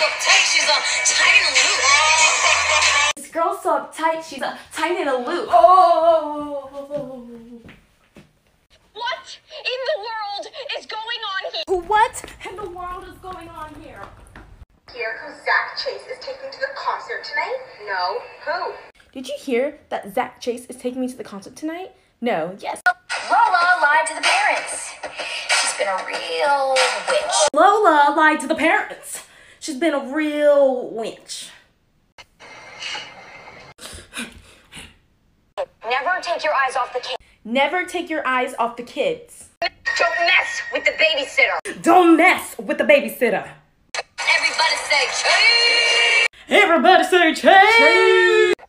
so uptight, she's tight in a loop. This girl's so uptight, she's tight in a loop. Oh. What in the world is going on here? What in the world is going on here? Hear who Zach Chase is taking to the concert tonight? No. Who? Did you hear that Zach Chase is taking me to the concert tonight? No. Yes. Lola lied to the parents. She's been a real witch. Lola lied to the parents. She's been a real witch. Never take your eyes off the kid. Never take your eyes off the kids. Don't mess with the babysitter. Don't mess with the babysitter. Everybody say cheese. Everybody say cheese.